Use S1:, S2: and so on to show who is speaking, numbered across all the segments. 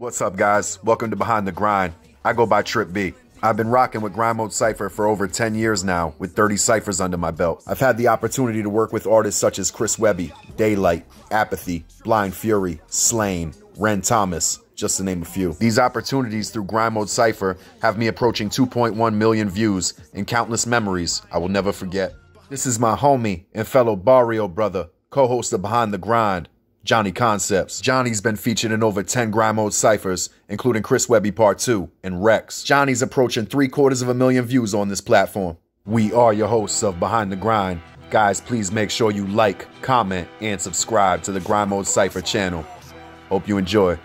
S1: What's up, guys? Welcome to Behind the Grind. I go by Trip B. I've been rocking with Grind Mode Cypher for over 10 years now, with 30 ciphers under my belt. I've had the opportunity to work with artists such as Chris Webby, Daylight, Apathy, Blind Fury, Slain, Ren Thomas, just to name a few. These opportunities through Grind Mode Cypher have me approaching 2.1 million views and countless memories I will never forget. This is my homie and fellow Barrio brother, co-host of Behind the Grind, Johnny Concepts. Johnny's been featured in over 10 Grind Mode Cyphers, including Chris Webby Part 2 and Rex. Johnny's approaching 750,000 views on this platform. We are your hosts of Behind the Grind. Guys, please make sure you like, comment, and subscribe to the Grind Mode Cypher channel. Hope you enjoy.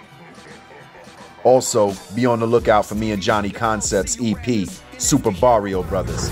S1: Also, be on the lookout for me and Johnny Concepts EP, Super Barrio Brothers.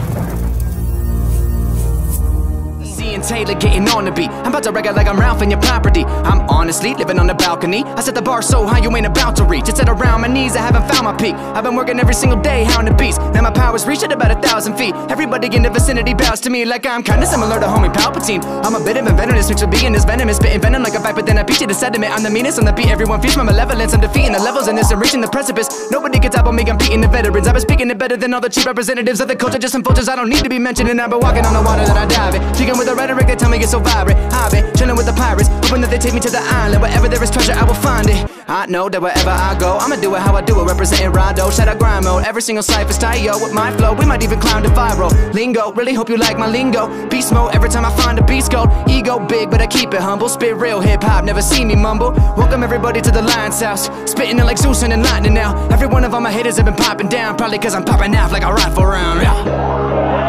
S2: And Taylor getting on the beat. I'm about to wreck it like I'm Ralph in your property. I'm honestly living on the balcony. I set the bar so high you ain't about to reach. It's at around my knees, I haven't found my peak. I've been working every single day, hounding beats. Now my powers reach at about 1,000 feet. Everybody in the vicinity bows to me like I'm kinda similar to homie Palpatine. I'm a bit of a venomous mixed with being this venomous, spitting venom like a viper, then I beat you to sediment. I'm the meanest on the beat, everyone fears my malevolence. I'm defeating the levels in this and reaching the precipice. Nobody can tap on me, I'm beating the veterans. I've been speaking it better than all the cheap representatives of the culture. Just some vultures I don't need to be mentioned. And I've been walking on the water that I dive in. Speaking with the rhetoric, they tell me it's so vibrant. I've been chilling with the pirates, hoping that they take me to the island. Wherever there is treasure, I will find it. I know that wherever I go, I'ma do it how I do it. Representing Rondo, shout out Grind Mode. Every single cypher's tight, yo, with my flow. We might even climb to viral lingo. Really hope you like my lingo. Beast mode every time I find a beast code. Ego big, but I keep it humble. Spit real hip hop, never see me mumble. Welcome everybody to the Lion's house. Spitting it like Zeus and lightning now. Every one of all my haters have been popping down. Probably cause I'm popping off like a rifle round. Yeah.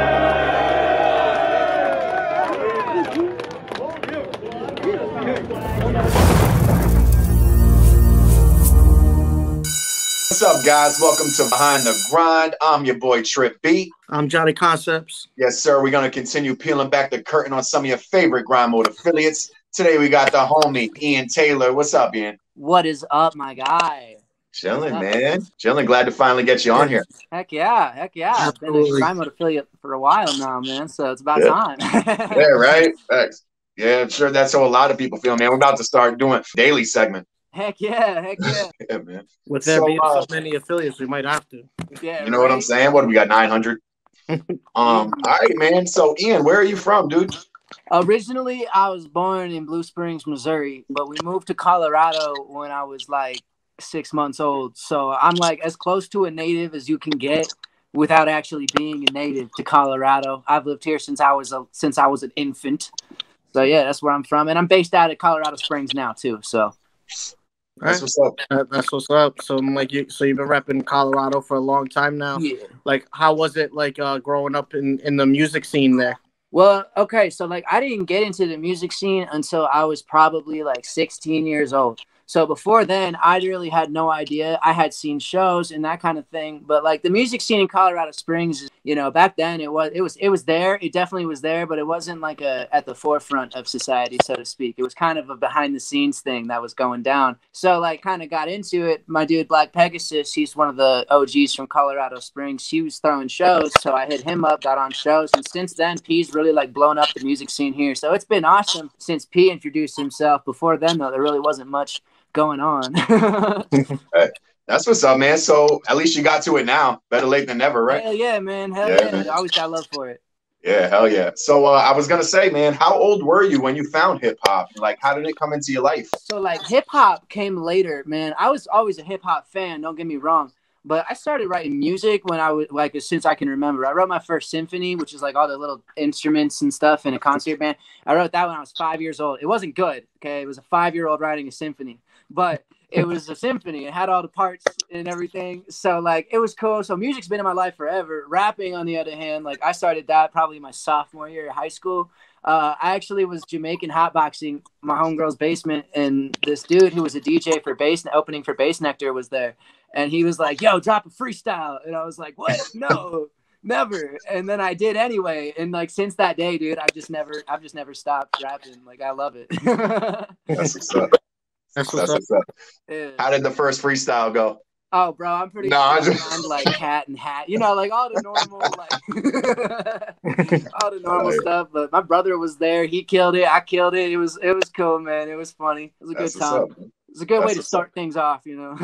S1: What's up, guys? Welcome to Behind the Grind. I'm your boy Trip B.
S3: I'm Johnny Concepts.
S1: Yes, sir. We're going to continue peeling back the curtain on some of your favorite Grind Mode affiliates. Today we got the homie Ian Taylor. What's up, Ian?
S4: What is up, my guy?
S1: Chilling, man. Chilling. Glad to finally get you on here.
S4: Heck yeah. Heck yeah. I've been a Grind Mode affiliate for a while now, man. So it's about time.
S1: Yeah, right? Thanks. Yeah, I'm sure that's how a lot of people feel, man. We're about to start doing daily segment.
S4: Heck yeah. Heck yeah.
S1: Yeah, man.
S3: With there being so many affiliates, we might have to.
S4: Yeah.
S1: You know what I'm saying? What do we got? 900? All right, man. So, Ian, where are you from, dude?
S4: Originally, I was born in Blue Springs, Missouri, but we moved to Colorado when I was like 6 months old. So I'm like as close to a native as you can get without actually being a native to Colorado. I've lived here since I was an infant. So yeah, that's where I'm from, and I'm based out of Colorado Springs now too. So.
S1: That's what's up.
S3: That's what's up. So you've been repping Colorado for a long time now.
S4: Yeah.
S3: Like, how was it like growing up in the music scene there?
S4: Well, okay, so like I didn't get into the music scene until I was probably like 16 years old. So before then, I really had no idea. I had seen shows and that kind of thing, but like the music scene in Colorado Springs, you know, back then it was there. It definitely was there, but it wasn't like at the forefront of society, so to speak. It was kind of a behind the scenes thing that was going down. So like kind of got into it. My dude Black Pegasus, he's one of the OGs from Colorado Springs. He was throwing shows, so I hit him up, got on shows, and since then P's really like blown up the music scene here. So it's been awesome since P introduced himself. Before then though, there really wasn't much going on.
S1: Hey, that's what's up, man. So at least you got to it now. Better late than never, right?
S4: Hell yeah, man. Hell yeah. Man. I always got love for it.
S1: Yeah, hell yeah. So I was gonna say, man, how old were you when you found hip hop? Like, how did it come into your life?
S4: So like hip hop came later, man. I was always a hip hop fan, don't get me wrong. But I started writing music when I was like since I can remember. I wrote my first symphony, which is like all the little instruments and stuff in a concert band. I wrote that when I was 5 years old. It wasn't good, okay? It was a 5-year-old writing a symphony. But it was a symphony. It had all the parts and everything. So, like, it was cool. So music's been in my life forever. Rapping, on the other hand, like, I started that probably my sophomore year of high school. I actually was Jamaican hotboxing my homegirl's basement, and this dude who was a DJ for opening for Bass Nectar was there. And he was like, yo, drop a freestyle. And I was like, what? No, never. And then I did anyway. And, like, since that day, dude, I've just never stopped rapping. Like, I love it.
S1: That's what's up.
S3: That's what's up.
S4: Yeah.
S1: How did the first freestyle go?
S4: Oh, bro, I'm pretty like cat and hat, you know, like all the normal, like all the normal stuff. But my brother was there; he killed it. I killed it. It was cool, man. It was funny. It was a good time. It's a good way
S1: That's
S4: to
S1: what's
S4: start things off, you know.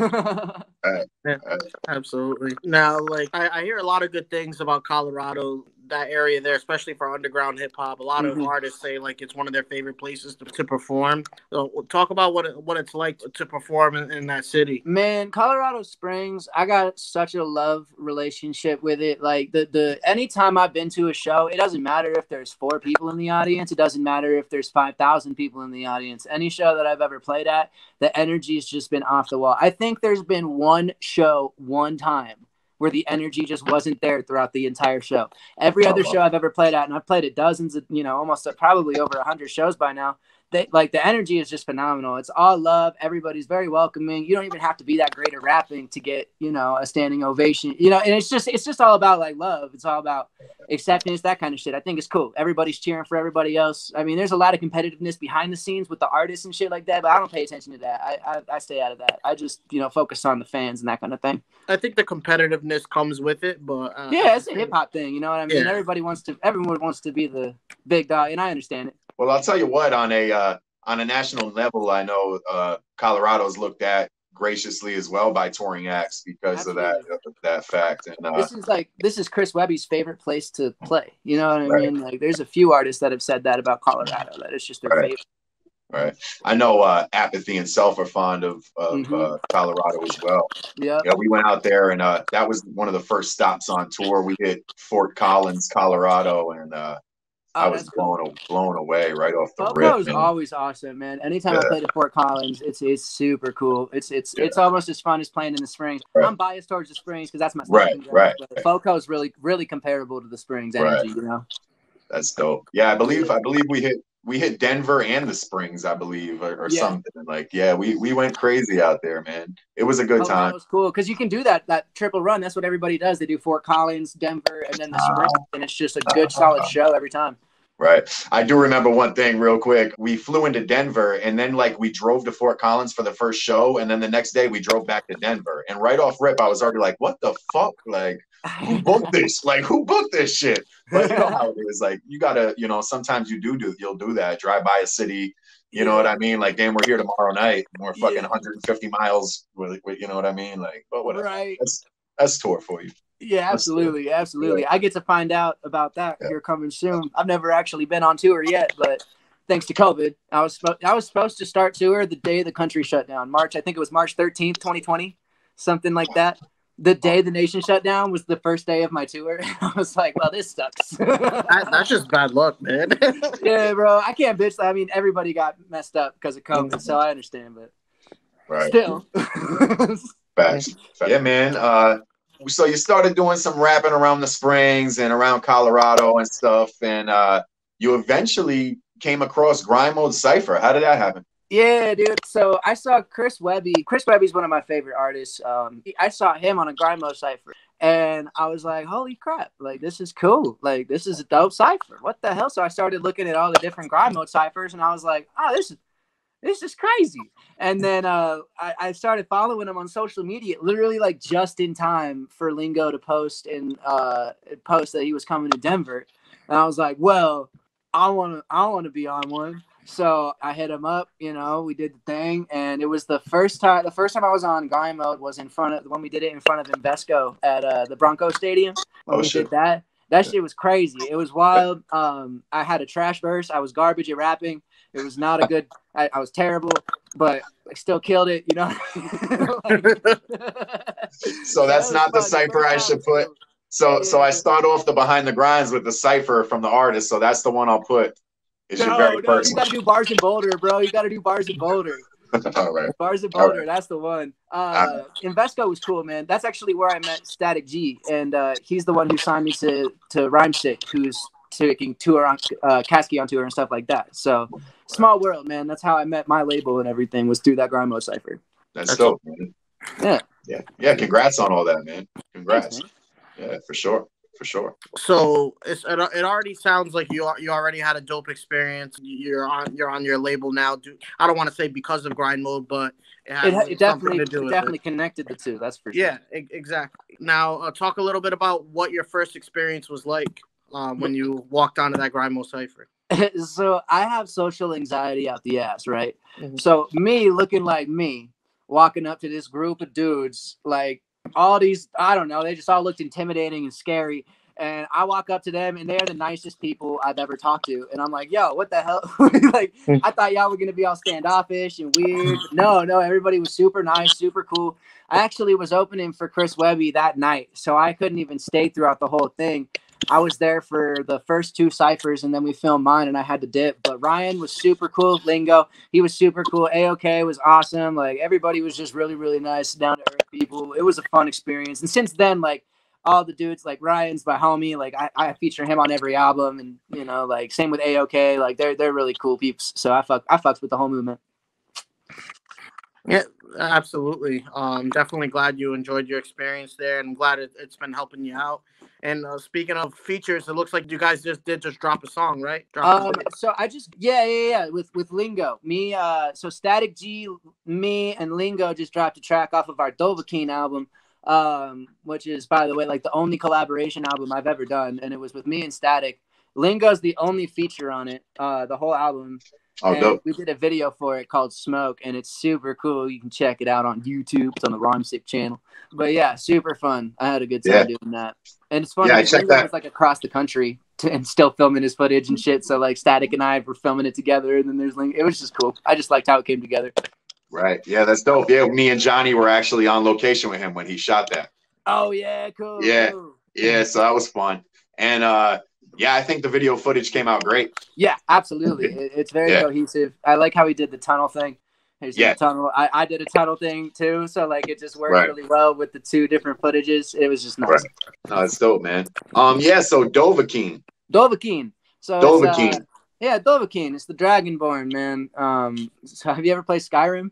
S3: Yeah, absolutely. Now, like I hear a lot of good things about Colorado, that area there, especially for underground hip hop. A lot of
S4: Mhm.
S3: artists say like it's one of their favorite places to perform. So talk about what it's like to perform in that city.
S4: Man, Colorado Springs, I got such a love relationship with it. Like the anytime I've been to a show, it doesn't matter if there's 4 people in the audience. It doesn't matter if there's 5,000 people in the audience. Any show that I've ever played at, the energy's just been off the wall. I think there's been one show, one time where the energy just wasn't there throughout the entire show. Every other show I've ever played at, and I've played at dozens of, almost probably over 100 shows by now. Like the energy is just phenomenal. It's all love. Everybody's very welcoming. You don't even have to be that great at rapping to get, a standing ovation. And it's just all about like love. It's all about acceptance, that kind of shit. I think it's cool. Everybody's cheering for everybody else. I mean, there's a lot of competitiveness behind the scenes with the artists and shit like that, but I don't pay attention to that. I stay out of that. I just, focus on the fans and that kind of thing.
S3: I think the competitiveness comes with it, but
S4: yeah, it's a hip hop thing. You know what I mean?
S3: Yeah.
S4: Everyone wants to be the big dog, and I understand it.
S1: Well, I'll tell you what, on a national level, I know Colorado's looked at graciously as well by touring acts because
S4: Absolutely.
S1: of that fact. And
S4: This is Chris Webby's favorite place to play. You know what I mean? Like, there's a few artists that have said that about Colorado, that it's just their favorite.
S1: Right. I know Apathy and Self are fond of Colorado as well.
S4: Yeah.
S1: Yeah, we went out there, and that was one of the first stops on tour. We hit Fort Collins, Colorado, and I was blown away right off the rip.
S4: FOCO is always awesome, man. Anytime I played at Fort Collins, it's super cool. It's almost as fun as playing in the Springs.
S1: Right.
S4: I'm biased towards the Springs because that's my
S1: Right.
S4: But FOCO is really, really comparable to the Springs energy, you know.
S1: That's dope. Yeah, I believe we hit Denver and the Springs, I believe, or something. Like, yeah, we went crazy out there, man. It was a good time.
S4: That was cool because you can do that triple run. That's what everybody does. They do Fort Collins, Denver, and then the Springs, and it's just a good, solid show every time.
S1: Right. I do remember one thing real quick. We flew into Denver, and then like we drove to Fort Collins for the first show, and then the next day we drove back to Denver. And right off rip, I was already like, "What the fuck? Like, who booked this? Like, who booked this shit?" But you know how it is. Like, you gotta, sometimes you'll do that. Drive by a city. You know what I mean? Like, damn, we're here tomorrow night, and we're fucking 150 miles. With, you know what I mean? Like, but whatever.
S4: Right.
S1: That's tour for you.
S4: Yeah, absolutely. Yeah. I get to find out about that here coming soon. I've never actually been on tour yet, but thanks to COVID, I was supposed to start tour the day the country shut down. I think it was March 13th, 2020, something like that. The day the nation shut down was the first day of my tour. I was like, well, this sucks.
S3: That's just bad luck, man.
S4: Yeah, bro. I can't bitch. I mean, everybody got messed up because of COVID, so I understand, but still.
S1: Facts. Yeah, man. So you started doing some rapping around the Springs and around Colorado and stuff, and you eventually came across Grind Mode Cypher. How did that happen?
S4: Yeah, dude. So I saw Chris Webby. Chris Webby's one of my favorite artists. I saw him on a Grind Mode Cypher, and I was like, holy crap, like, this is cool. Like, this is a dope cypher. What the hell? So I started looking at all the different Grind Mode cyphers, and I was like, oh, this is crazy. And then I started following him on social media, literally like just in time for Lingo to post that he was coming to Denver. And I was like, well, I want to be on one. So I hit him up, we did the thing, and it was the first time I was on Grind Mode was when we did it in front of Invesco at the Bronco Stadium. When we did that. That shit was crazy. It was wild. I had a trash verse. I was garbage at rapping. It was not a good. I was terrible, but I still killed it.
S1: So that's not the cypher I should put. So I start off the behind the grinds with the cypher from the artist. So that's the one I'll put. It's your very first.
S4: You gotta do Bars and Boulder, bro. You gotta do Bars and Boulder.
S1: All right.
S4: Bars and Boulder, that's the one. Invesco was cool, man. That's actually where I met Static G, and he's the one who signed me to Rhymestick, who's taking tour on Kasky on tour and stuff like that. So small world, man. That's how I met my label and everything, was through that Grind Mode cypher.
S1: That's dope, man. Yeah. Congrats on all that, man. Congrats. Thanks, man. Yeah, for sure.
S3: So it already sounds like you already had a dope experience. You're on your label now. I don't want to say because of Grind Mode, but it definitely connected the two. That's for sure. Yeah, exactly. Now talk a little bit about what your first experience was like when you walked onto that Grind Mode cypher.
S4: So I have social anxiety out the ass, right? So me looking like me, walking up to this group of dudes, like all these, I don't know, they just all looked intimidating and scary. And I walk up to them, and they're the nicest people I've ever talked to. And I'm like, yo, what the hell? Like, I thought y'all were going to be all standoffish and weird. No, everybody was super nice, super cool. I actually was opening for Chris Webby that night, so I couldn't even stay throughout the whole thing. I was there for the first 2 ciphers, and then we filmed mine, and I had to dip. But Ryan was super cool. Lingo, he was super cool. AOK was awesome. Like, everybody was just really, really nice, down-to-earth people. It was a fun experience. And since then, like, all the dudes, like Ryan's my homie, like I feature him on every album, and you know, like same with AOK, like they're really cool peeps. So I fucks with the whole movement.
S3: Yeah, absolutely. Definitely glad you enjoyed your experience there, and I'm glad it's been helping you out. And speaking of features, it looks like you guys just drop a song, right?
S4: So I just with Lingo, me, so Static G, me, and Lingo just dropped a track off of our Dovahkiin album. Which is, by the way, like the only collaboration album I've ever done, and it was with me and Static. Lingo's the only feature on it, the whole album.
S5: Oh, dope.
S4: We did a video for it called Smoke, and it's super cool. You can check it out on YouTube. It's on the Rhymesick channel. But yeah, super fun. I had a good time doing that. And it's funny.
S5: Yeah, I checked that.
S4: Was like across the country and still filming his footage and shit. So like Static and I were filming it together, and then there's Lingo. It was just cool. I just liked how it came together.
S5: Right. Yeah, that's dope. Yeah, me and Johnny were actually on location with him when he shot that.
S4: Oh, yeah, cool.
S5: Yeah.
S4: Cool.
S5: Yeah, so that was fun. And yeah, I think the video footage came out great.
S4: Yeah, absolutely. It's very cohesive. I like how he did the tunnel thing. The tunnel. I did a tunnel thing too, so like it just worked really well with the 2 different footages. It was just nice.
S5: Right. No, it's dope, man. Yeah, so Dovahkiin.
S4: So
S5: Dovahkiin.
S4: Yeah, Dovahkiin. It's the Dragonborn, man. So have you ever played Skyrim?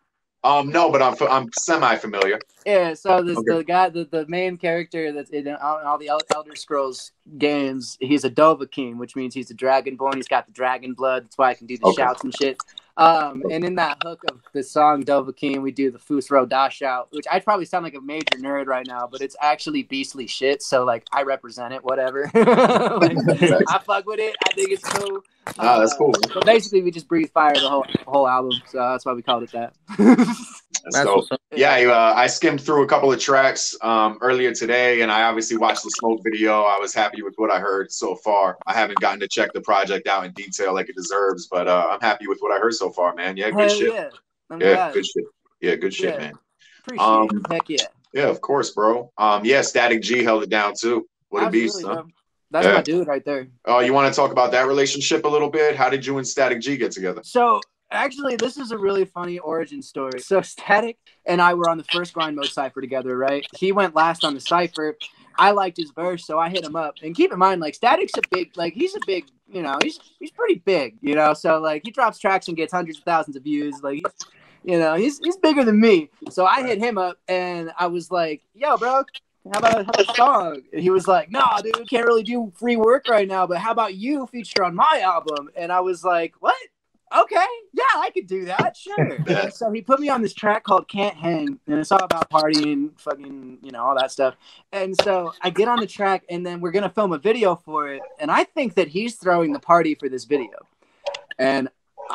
S5: No, but I'm semi-familiar.
S4: Yeah, so the guy, the main character that's in all the Elder Scrolls games, he's a Dovahkiin, which means he's a Dragonborn. He's got the dragon blood. That's why I can do the shouts and shit. And in that hook of the song Dovahkiin, we do the Fusro Da shout, which I'd probably sound like a major nerd right now, but it's actually beastly shit. So like I represent it, whatever. Like, I fuck with it. I think it's cool.
S5: Oh, that's cool.
S4: But basically, we just breathe fire the whole album, so that's why we called it that.
S5: That's dope. Yeah, I skimmed through a couple of tracks earlier today, and I obviously watched the Smoke video. I was happy with what I heard so far. I haven't gotten to check the project out in detail like it deserves, but I'm happy with what I heard so far, man. Yeah, good shit.
S4: Yeah,
S5: good shit. Yeah, good shit, man.
S4: Appreciate it. Heck yeah.
S5: Yeah, of course, bro. Yeah, Static G held it down too. What a beast, huh?
S4: That's my dude right there.
S5: Oh, you want to talk about that relationship a little bit? How did you and Static G get together?
S4: So actually, this is a really funny origin story. So Static and I were on the first Grind Mode Cypher together, right? He went last on the Cypher. I liked his verse, so I hit him up. And keep in mind, like, Static's he's a big, you know, he's pretty big, you know? So, like, he drops tracks and gets hundreds of thousands of views. Like, he's bigger than me. So I hit him up, and I was like, yo, bro, how about a song? And he was like, nah, dude, can't really do free work right now, but how about you feature on my album? And I was like, what? Okay, yeah, I could do that, sure. And so he put me on this track called Can't Hang, and it's all about partying, fucking, all that stuff. And so I get on the track, and then we're going to film a video for it, and I think that he's throwing the party for this video. And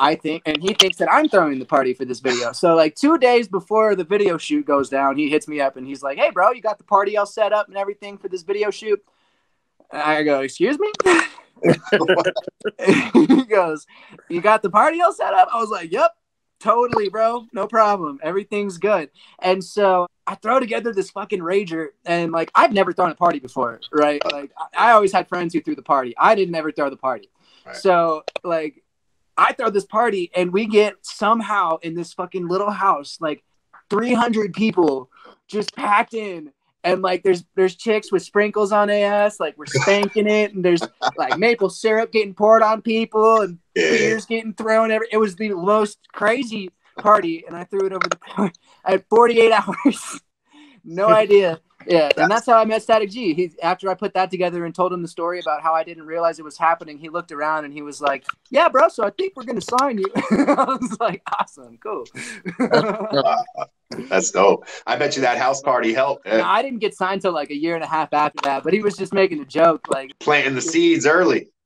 S4: he thinks that I'm throwing the party for this video. So like 2 days before the video shoot goes down, he hits me up, and he's like, hey, bro, you got the party all set up and everything for this video shoot? And I go, excuse me? He goes, you got the party all set up? I was like, yep, totally, bro, no problem, everything's good. And so I throw together this fucking rager, and like I've never thrown a party before, right? Like I always had friends who threw the party. I didn't ever throw the party. Right. So like I throw this party, and we get somehow in this fucking little house like 300 people just packed in. And like there's chicks with sprinkles on their ass, like we're spanking it, and there's like maple syrup getting poured on people and beers getting thrown. It was the most crazy party, and I threw it over the court. I had 48 hours, no idea. Yeah, and that's how I met Static G. After I put that together and told him the story about how I didn't realize it was happening, he looked around and he was like, "Yeah, bro, so I think we're gonna sign you." I was like, "Awesome, cool."
S5: That's dope. I bet you that house party helped.
S4: No, I didn't get signed till like a year and a half after that, but he was just making a joke, like
S5: planting the seeds early.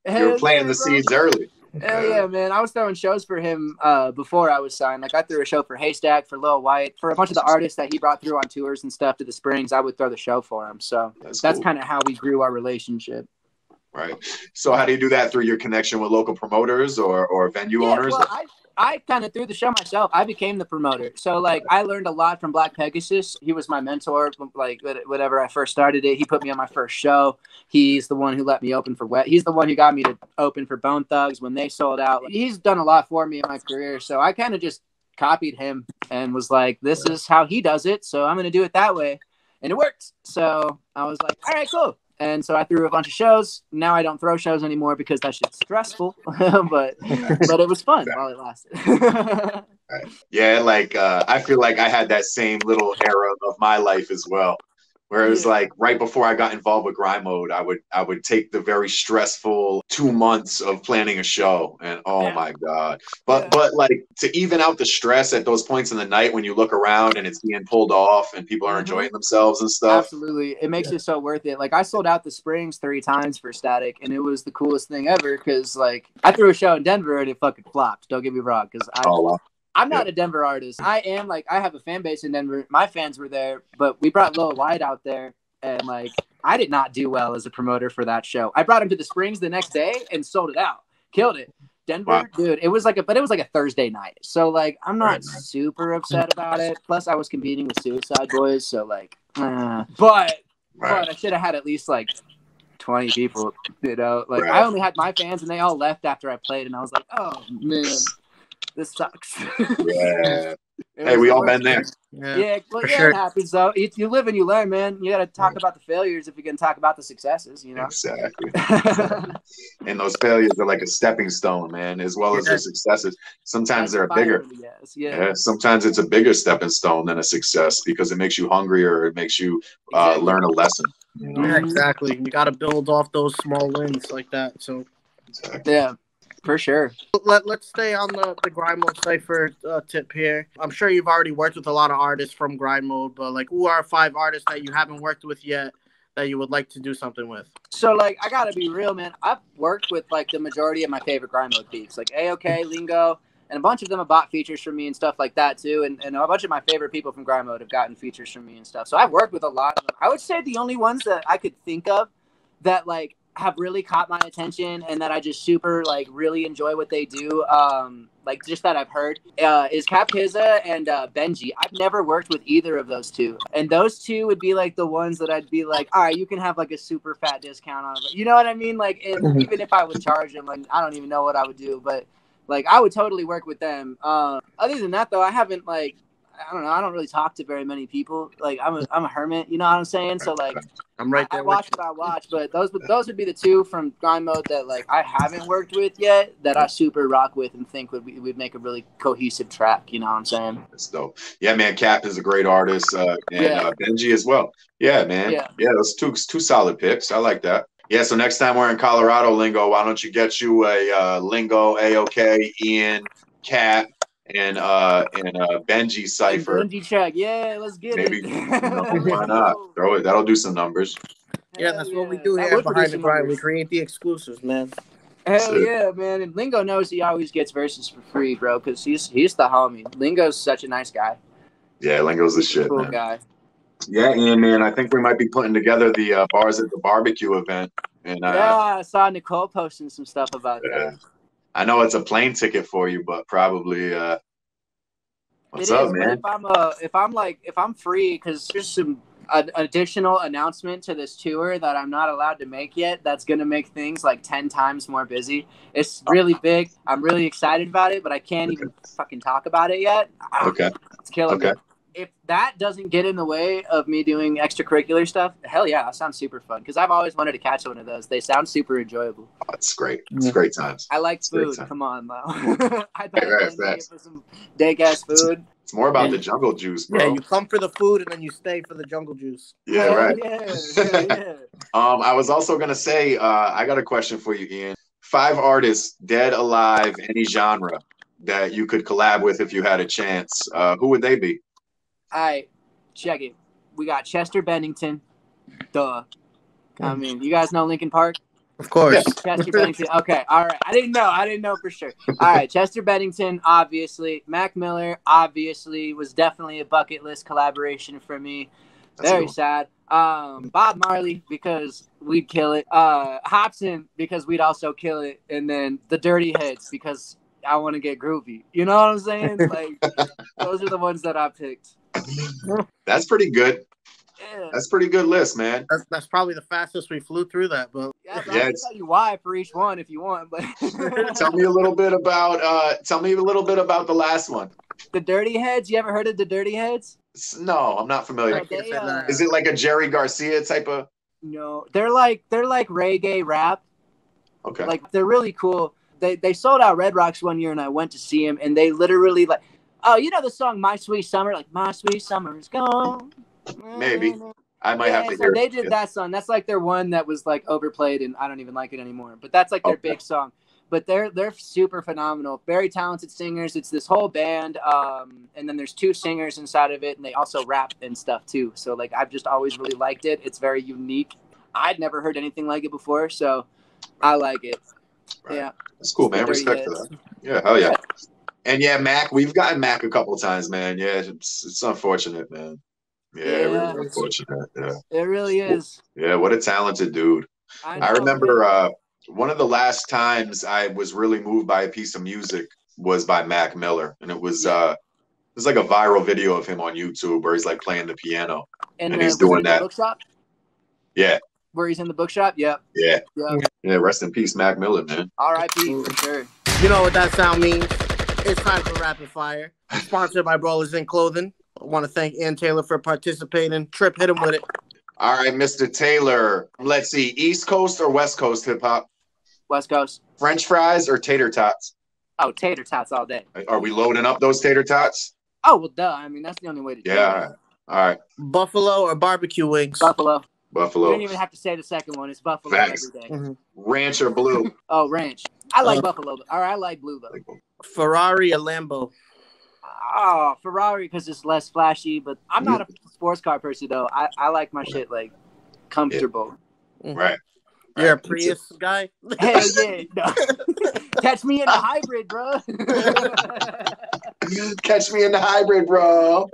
S5: You were planting the seeds early.
S4: Hell yeah, man. I was throwing shows for him before I was signed. Like, I threw a show for Haystack, for Lil White, for a bunch of the artists that he brought through on tours and stuff to the Springs. I would throw the show for him. So that's cool. Kind of how we grew our relationship.
S5: Right. So how do you do that? Through your connection with local promoters or venue owners?
S4: Well, I kind of threw the show myself. I became the promoter. So, like, I learned a lot from Black Pegasus. He was my mentor. Like, whenever I first started it, he put me on my first show. He's the one who let me open for Wet. He's the one who got me to open for Bone Thugs when they sold out. He's done a lot for me in my career. So I kind of just copied him and was like, this is how he does it. So I'm going to do it that way. And it worked. So I was like, all right, cool. And so I threw a bunch of shows. Now I don't throw shows anymore because that shit's stressful. but it was fun while it lasted.
S5: Yeah, like I feel like I had that same little era of my life as well. Where it was like right before I got involved with Grind Mode, I would take the very stressful 2 months of planning a show, and oh my god! But like to even out the stress at those points in the night when you look around and it's being pulled off and people are enjoying themselves and stuff.
S4: Absolutely, it makes it so worth it. Like I sold out the Springs 3 times for Static, and it was the coolest thing ever because like I threw a show in Denver and it fucking flopped. Don't get me wrong, because I'm not a Denver artist. I have a fan base in Denver. My fans were there, but we brought Lil White out there, and like I did not do well as a promoter for that show. I brought him to the Springs the next day and sold it out. Killed it. Denver, dude, it was like a Thursday night. So like I'm not super upset about it. Plus I was competing with Suicide Boys, so like but I should have had at least like 20 people, you know. Like I only had my fans and they all left after I played, and I was like, oh man. This sucks.
S5: Yeah. Hey, we all been there.
S4: Yeah, well, sure. It happens though. You live and you learn, man. You got to talk about the failures if you can talk about the successes, you know.
S5: Exactly. And those failures are like a stepping stone, man, as well as the successes. Sometimes they're bigger. Yeah. Sometimes it's a bigger stepping stone than a success because it makes you hungrier. It makes you learn a lesson. You know?
S3: Yeah, exactly. You got to build off those small wins like that. So.
S4: Yeah. For sure.
S3: Let's stay on the Grind Mode Cypher tip here. I'm sure you've already worked with a lot of artists from Grind Mode, but like, who are 5 artists that you haven't worked with yet that you would like to do something with?
S4: So like, I gotta be real, man. I've worked with like the majority of my favorite Grind Mode peeps, like AOK, Lingo, and a bunch of them have bought features from me and stuff like that too. And a bunch of my favorite people from Grind Mode have gotten features from me and stuff. So I've worked with a lot of them. I would say the only ones that I could think of that like have really caught my attention and that I just super like really enjoy what they do, like just that I've heard, is Cap Kizza and Benji. I've never worked with either of those two, and those two would be like the ones that I'd be like, all right, you can have like a super fat discount on it. You know what I mean? Like, even if I would charge them, like I don't even know what I would do, but like I would totally work with them. Other than that, though, I haven't like. I don't know. I don't really talk to very many people. Like I'm a hermit. You know what I'm saying? So like,
S3: I'm right there.
S4: I watch what I watch, but those would be the two from Grind Mode that like I haven't worked with yet that I super rock with and think would make a really cohesive track. You know what I'm saying?
S5: That's dope. Yeah, man. Cap is a great artist, and Benji as well. Yeah, man. Yeah, those two solid picks. I like that. Yeah, so next time we're in Colorado, Lingo, why don't you get you a Lingo, AOK, Ian, Cap, and Benji Cypher.
S4: Benji track, yeah, let's get it.
S5: Why not? Throw it. That'll do some numbers.
S3: Yeah, that's what we do here behind the grind. We create the exclusives, man.
S4: Hell yeah, man. And Lingo knows he always gets verses for free, bro, because he's the homie. Lingo's such a nice guy.
S5: Yeah, Lingo's the shit,
S4: cool
S5: man.
S4: Guy.
S5: Yeah, Ian, man, I think we might be putting together the Bars at the Barbecue event. And
S4: I saw Nicole posting some stuff about that.
S5: I know it's a plane ticket for you, but probably what's up, man?
S4: If I'm free, because there's some additional announcement to this tour that I'm not allowed to make yet. That's gonna make things like 10 times more busy. It's really big. I'm really excited about it, but I can't even fucking talk about it yet.
S5: Okay,
S4: it's killing me. If that doesn't get in the way of me doing extracurricular stuff, hell yeah, that sounds super fun. Because I've always wanted to catch one of those. They sound super enjoyable.
S5: Oh, it's great. It's great times.
S4: I like food. Come on, though. I thought for some dank-ass food.
S5: It's more about the jungle juice, bro.
S3: Yeah, you come for the food and then you stay for the jungle juice.
S5: Yeah, right.
S4: Yeah.
S5: I was also going to say, I got a question for you, Ian. 5 artists, dead, alive, any genre, that you could collab with if you had a chance. Who would they be?
S4: All right, check it. We got Chester Bennington. Duh. I mean, you guys know Linkin Park?
S3: Of course.
S4: Chester Bennington. Okay, all right. I didn't know for sure. All right, Chester Bennington, obviously. Mac Miller, obviously, was definitely a bucket list collaboration for me. Very sad. Bob Marley, because we'd kill it. Hobson, because we'd also kill it. And then the Dirty Heads, because I want to get groovy. You know what I'm saying? Like, those are the ones that I picked.
S5: That's pretty good.
S4: Yeah.
S5: That's a pretty good list, man.
S3: That's probably the fastest we flew through that, but
S4: I can tell you why for each one if you want. But
S5: tell me a little bit about the last one.
S4: The Dirty Heads. You ever heard of the Dirty Heads?
S5: No, I'm not familiar. Is it like a Jerry Garcia type of?
S4: No, they're like reggae rap.
S5: Okay.
S4: Like, they're really cool. They sold out Red Rocks one year, and I went to see them, and they literally like, oh, you know the song "My Sweet Summer"? Like, my sweet summer is gone.
S5: Maybe I might have to hear.
S4: So they did that song. That's like their one that was like overplayed, and I don't even like it anymore. But that's like their big song. But they're super phenomenal, very talented singers. It's this whole band, and then there's 2 singers inside of it, and they also rap and stuff too. So like I've just always really liked it. It's very unique. I'd never heard anything like it before, so I like it. Right. Yeah,
S5: that's cool, man. Respect for that. Yeah, hell yeah. And yeah, Mac, we've gotten Mac a couple of times, man. Yeah, it's unfortunate, man. Yeah, really unfortunate. Yeah,
S4: it really is.
S5: Yeah, what a talented dude. I remember one of the last times I was really moved by a piece of music was by Mac Miller, and it was like a viral video of him on YouTube where he's like playing the piano and he's doing that.
S4: Bookshop?
S5: Yeah.
S4: Where he's in the bookshop? Yep.
S5: Yeah. Yeah. Rest in peace, Mac Miller, man.
S4: R.I.P. for sure.
S3: You know what that sound means? It's time for Rapid Fire. Sponsored by Brawlers in Clothing. I want to thank Ian Taylor for participating. Trip, hit him with it.
S5: All right, Mr. Taylor. Let's see. East Coast or West Coast hip hop?
S4: West Coast.
S5: French fries or tater tots?
S4: Oh, tater tots all day.
S5: Are we loading up those tater tots?
S4: Oh, well, duh. I mean, that's the only way to do it.
S5: Yeah, all right.
S3: Buffalo or barbecue wings?
S4: Buffalo.
S5: You
S4: don't even have to say the second one. It's Buffalo every day.
S3: Mm-hmm.
S5: Ranch or blue?
S4: Oh, ranch. I like Buffalo. All right, I like blue, though.
S3: Ferrari or Lambo?
S4: Oh, Ferrari because it's less flashy, but I'm not a sports car person, though. I like my shit, like, comfortable.
S5: Yeah. Right.
S3: You're a Prius guy?
S4: Hell yeah. No. Catch me in the hybrid, bro.
S5: Catch me in the hybrid, bro.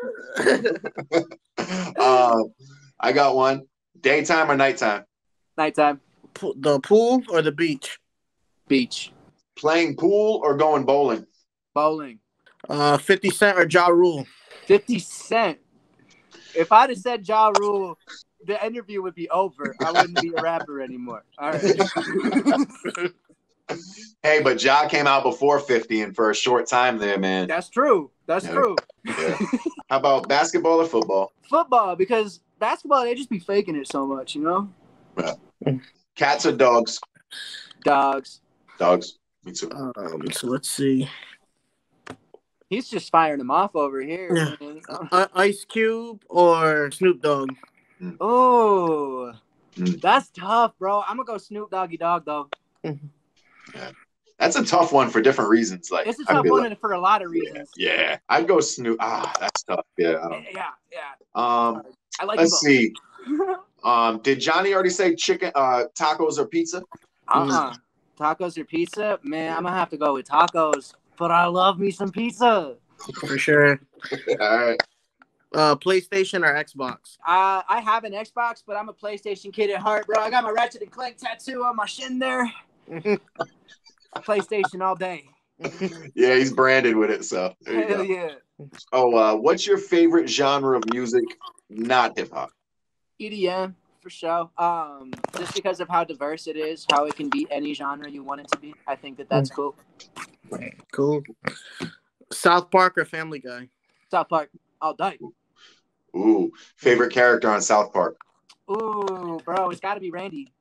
S5: I got one. Daytime or nighttime?
S4: Nighttime.
S3: The pool or the beach?
S4: Beach.
S5: Playing pool or going bowling?
S4: Bowling.
S3: 50 Cent or Ja Rule?
S4: 50 Cent. If I'd have said Ja Rule, the interview would be over. I wouldn't be a rapper anymore. All right.
S5: Hey, but Ja came out before 50 and for a short time there, man.
S4: That's true. That's true.
S5: Yeah. How about basketball or football?
S4: Football, because basketball, they just be faking it so much, you know?
S5: Yeah. Cats or dogs?
S4: Dogs.
S5: Dogs. Me too.
S3: So let's see.
S4: He's just firing them off over here.
S3: Yeah. Ice Cube or Snoop Dogg?
S4: Oh, that's tough, bro. I'm gonna go Snoop Doggy Dogg though.
S5: Yeah. That's a tough one for different reasons. Like
S4: it's a tough one for a lot of reasons.
S5: Yeah. I'd go Snoop. That's tough. Yeah.
S4: I like.
S5: Let's see. Did Johnny already say chicken, tacos or pizza?
S4: Tacos or pizza? Man, I'm gonna have to go with tacos. But I love me some pizza.
S3: For sure.
S5: All right.
S3: PlayStation or Xbox?
S4: I have an Xbox, but I'm a PlayStation kid at heart, bro. I got my Ratchet and Clank tattoo on my shin there. PlayStation all day.
S5: Yeah, he's branded with it, so there you go.
S4: Yeah.
S5: Oh, what's your favorite genre of music? Not hip hop.
S4: EDM for sure. Just because of how diverse it is, how it can be any genre you want it to be. I think that's cool.
S3: Cool. South Park or Family Guy?
S4: South Park all day.
S5: Ooh, favorite character on South Park?
S4: Ooh, bro, it's got to be Randy.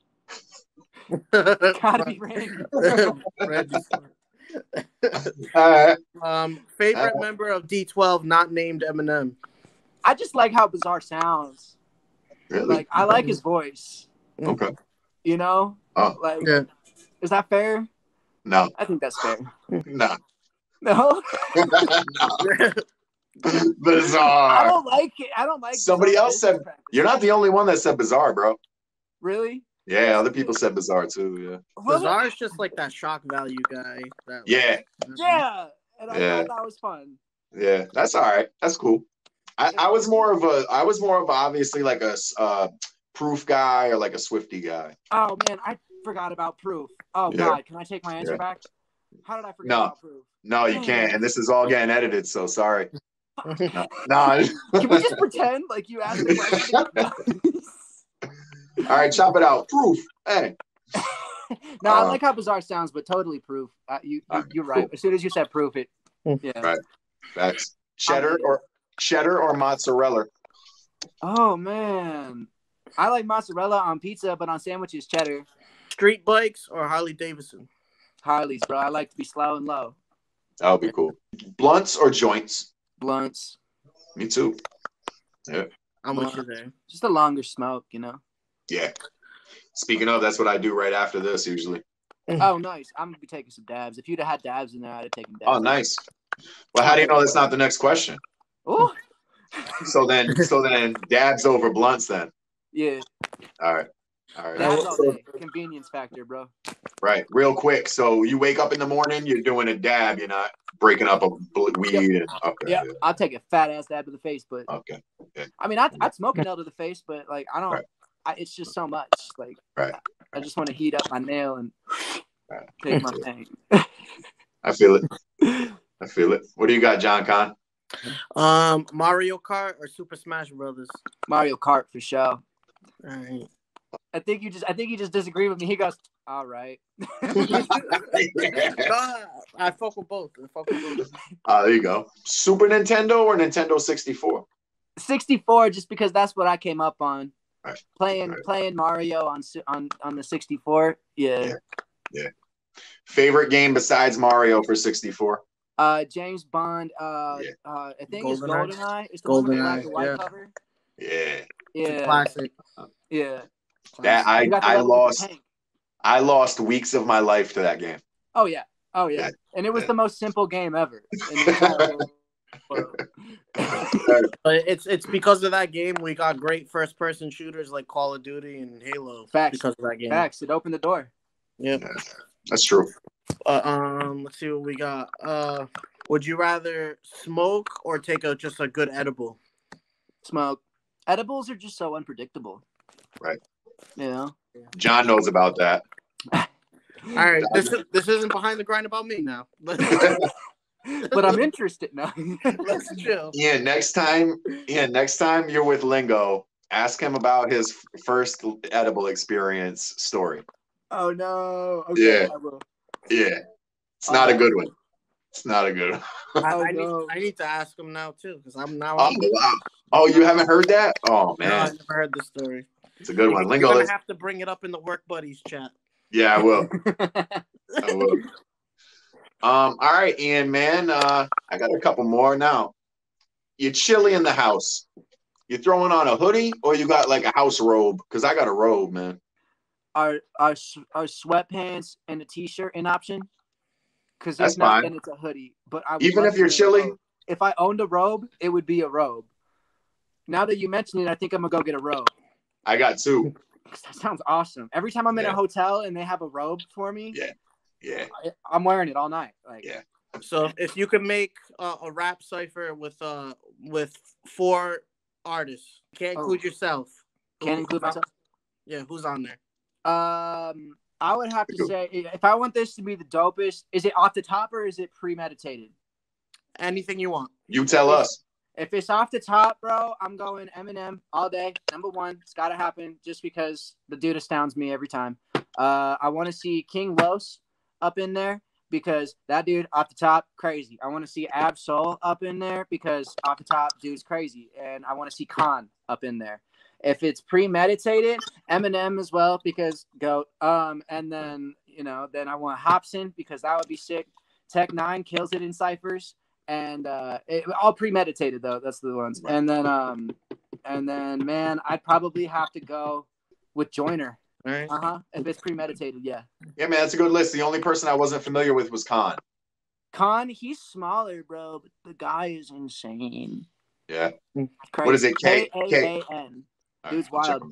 S4: Gotta be Randy.
S5: All right.
S3: Favorite member of D12 not named Eminem?
S4: I just like how Bizarre sounds.
S5: Really?
S4: Like I like his voice.
S5: Okay.
S4: You know?
S5: Oh.
S4: Is that fair?
S5: No.
S4: I think that's fair.
S5: No.
S4: No?
S5: Bizarre.
S4: I don't like it. I don't like
S5: Somebody else said you're not the only one that said Bizarre, bro.
S4: Really?
S5: Yeah, other people said Bizarre too. Yeah,
S3: Bizarre is just like that shock value guy.
S5: Yeah.
S4: And I thought that was fun.
S5: Yeah, that's all right. That's cool. I was more of obviously like a Proof guy or like a Swifty guy.
S4: Oh man, I forgot about Proof. Oh God, can I take my answer back? How did I forget about Proof?
S5: No, you can't. And this is all getting edited, so sorry. No.
S4: Can we just pretend like you asked the question?
S5: All right, chop it out. Proof. Hey.
S4: No, I like how Bizarre sounds, but totally Proof. You're right. Cool. As soon as you said Proof, it. Yeah.
S5: Right. That's cheddar or mozzarella.
S4: Oh man, I like mozzarella on pizza, but on sandwiches, cheddar.
S3: Street bikes or Harley Davidson?
S4: Harleys, bro. I like to be slow and low.
S5: That would be cool. Blunts or joints?
S4: Blunts.
S5: Me too. Yeah.
S3: I'm with you there.
S4: Just a longer smoke, you know?
S5: Yeah. Speaking of, that's what I do right after this usually.
S4: Oh, nice. I'm going to be taking some dabs. If you'd have had dabs in there, I'd have taken dabs.
S5: Oh, nice. Well, how do you know that's not the next question?
S4: Oh.
S5: So then dabs over blunts then.
S4: Yeah.
S5: All right.
S4: That's all day. Convenience factor, bro.
S5: Right. Real quick. So you wake up in the morning, you're doing a dab. You're not breaking up a weed.
S4: Yep. Yeah. I'll take a fat ass dab to the face, but
S5: okay.
S4: I mean, I'd smoke a nail to the face, but like I don't. Right. It's just so much. Like I just want to heat up my nail and take my thing.
S5: I feel it. What do you got, John Con?
S3: Mario Kart or Super Smash Brothers?
S4: Mario Kart for sure.
S3: All right.
S4: I think you just disagree with me. He goes, all right.
S3: I fuck with both.
S5: There you go. Super Nintendo or Nintendo 64?
S4: 64, just because that's what I came up on.
S5: Right.
S4: Playing Mario on the 64. Yeah.
S5: Favorite game besides Mario for 64?
S4: James Bond. I think it's GoldenEye. It's the one with the black and white cover.
S5: Yeah.
S3: Yeah. Classic.
S4: Yeah.
S5: That I lost weeks of my life to that game.
S4: Oh yeah. And it was the most simple game ever.
S3: But it's because of that game we got great first person shooters like Call of Duty and Halo.
S4: Facts.
S3: Because of that game.
S4: Facts. It opened the door.
S3: Yep.
S5: Yeah, that's true.
S3: Let's see what we got. Would you rather smoke or take just a good edible?
S4: Smoke. Edibles are just so unpredictable.
S5: Right.
S4: You know?
S5: John knows about that.
S3: All right. This isn't behind the grind about me now.
S4: But I'm interested now.
S3: Let's chill.
S5: Yeah, next time you're with Lingo, ask him about his first edible experience story.
S4: Oh no. Okay,
S5: yeah.
S4: I will.
S5: Yeah. It's not a good one. It's not a good one.
S3: I need to ask him now too, because I'm now.
S5: Oh, wow. Oh, you haven't heard that? Oh man.
S3: No, I never heard the story.
S5: It's a good one. Lingo,
S3: you're gonna have to bring it up in the work buddies chat.
S5: Yeah, I will. I will. All right, Ian, man. I got a couple more now. You're chilly in the house. You throwing on a hoodie or you got like a house robe? Because I got a robe, man.
S4: Are sweatpants and a t-shirt an option? Because
S5: that's fine.
S4: And it's a hoodie. But
S5: even if you're chilly,
S4: if I owned a robe, it would be a robe. Now that you mention it, I think I'm gonna go get a robe.
S5: I got two.
S4: That sounds awesome. Every time I'm in a hotel and they have a robe for me, I'm wearing it all night. Like,
S3: So if you could make a rap cipher with 4 artists, can't include yourself.
S4: Can't include myself.
S3: Yeah, who's on there?
S4: I would have to say, if I want this to be the dopest, is it off the top or is it premeditated?
S3: Anything you want.
S5: You tell us.
S4: If it's off the top, bro, I'm going Eminem all day. Number 1. It's got to happen just because the dude astounds me every time. I want to see King Los up in there because that dude off the top, crazy. I want to see Ab Soul up in there because off the top, dude's crazy. And I want to see Khan up in there. If it's premeditated, Eminem as well because GOAT. And then, then I want Hopsin because that would be sick. Tech 9 kills it in ciphers. And all premeditated though. That's the ones. And then, man, I'd probably have to go with Joyner.
S3: Right.
S4: If it's premeditated, yeah.
S5: Yeah, man, that's a good list. The only person I wasn't familiar with was Khan.
S4: Khan, he's smaller, bro, but the guy is insane.
S5: Yeah.
S4: Crazy.
S5: What is it?
S4: K-A-A-N. Dude's wild.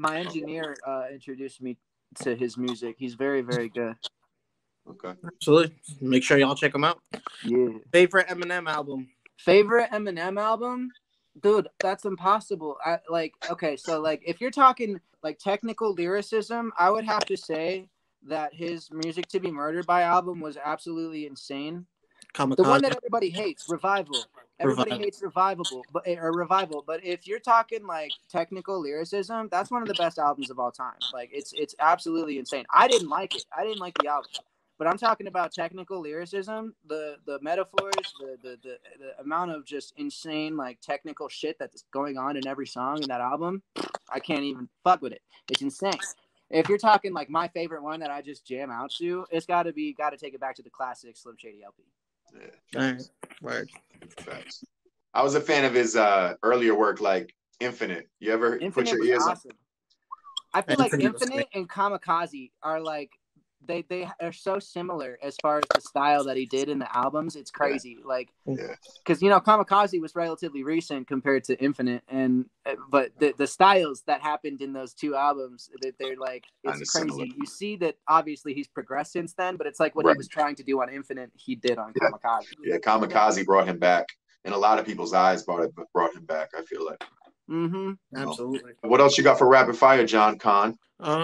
S4: My engineer introduced me to his music. He's very, very good.
S5: Okay.
S3: Absolutely. Make sure y'all check him out.
S4: Yeah.
S3: Favorite Eminem album?
S4: Favorite Eminem album? Dude, that's impossible. Okay, so like if you're talking like technical lyricism, I would have to say that his Music to Be Murdered By album was absolutely insane.
S3: Kamikaze.
S4: The one that everybody hates, Revival. Everybody hates Revival, but if you're talking like technical lyricism, that's one of the best albums of all time. Like it's absolutely insane. I didn't like it. I didn't like the album. But I'm talking about technical lyricism, the metaphors, the amount of just insane like technical shit that's going on in every song in that album. I can't even fuck with it. It's insane. If you're talking like my favorite one that I just jam out to, it's got to take it back to the classic Slim Shady LP.
S5: Yeah. Right. I was a fan of his earlier work, like Infinite. You ever put your ears
S4: awesome. I feel like Infinite and Kamikaze are like they are so similar as far as the style that he did in the albums. It's crazy. Yeah. Like, because, you know, Kamikaze was relatively recent compared to Infinite, but the styles that happened in those two albums, they're like, it's crazy. Similar. You see that obviously he's progressed since then, but it's like what he was trying to do on Infinite, he did on Kamikaze.
S5: Yeah, Kamikaze brought him back. In a lot of people's eyes, brought him back, I feel like.
S4: Mm-hmm.
S3: Absolutely.
S5: What else you got for rapid fire, John Con?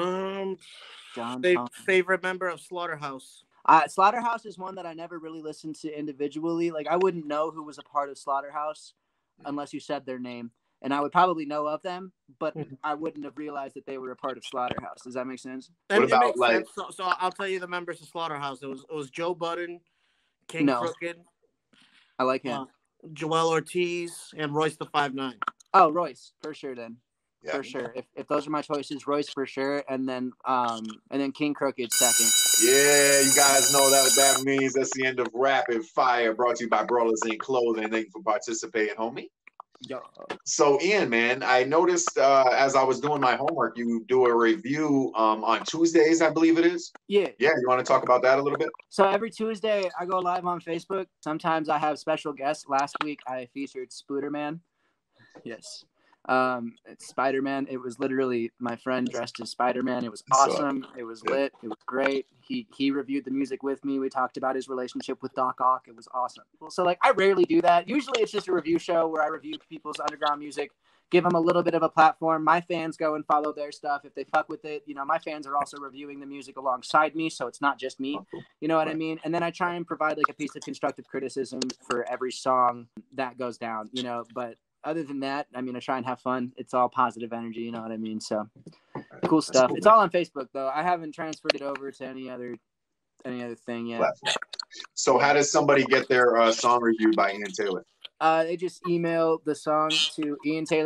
S3: Favorite member of Slaughterhouse?
S4: Slaughterhouse is one that I never really listened to individually. Like, I wouldn't know who was a part of Slaughterhouse unless you said their name. And I would probably know of them, but I wouldn't have realized that they were a part of Slaughterhouse. Does that make sense?
S5: What about, like...
S3: So I'll tell you the members of Slaughterhouse. It was Joe Budden, King Crooked.
S4: I like him.
S3: Joel Ortiz, and Royce the 5'9".
S4: Oh, Royce, for sure then. Yeah. For sure. If those are my choices, Royce for sure, and then King Crooked second.
S5: Yeah, you guys know that means that's the end of Rapid Fire, brought to you by Brawlers Inc. Clothing. Thank you for participating, homie.
S4: Yo.
S5: So, Ian, man, I noticed as I was doing my homework, you do a review on Tuesdays, I believe it is.
S4: Yeah.
S5: Yeah, you want to talk about that a little bit?
S4: So every Tuesday, I go live on Facebook. Sometimes I have special guests. Last week, I featured Spooderman. Yes. It's Spider-Man. It was literally my friend dressed as Spider-Man. It was awesome. It was lit. It was great. He reviewed the music with me. We talked about his relationship with Doc Ock. It was awesome. So like, I rarely do that. Usually it's just a review show where I review people's underground music, give them a little bit of a platform. My fans go and follow their stuff. If they fuck with it, you know, my fans are also reviewing the music alongside me. So it's not just me, you know what I mean? And then I try and provide like a piece of constructive criticism for every song that goes down, you know, but other than that, I mean, I try and have fun. It's all positive energy, you know what I mean? So cool stuff. Cool, it's all on Facebook though. I haven't transferred it over to any other thing yet.
S5: So how does somebody get their song reviewed by Ian Taylor?
S4: They just email the song to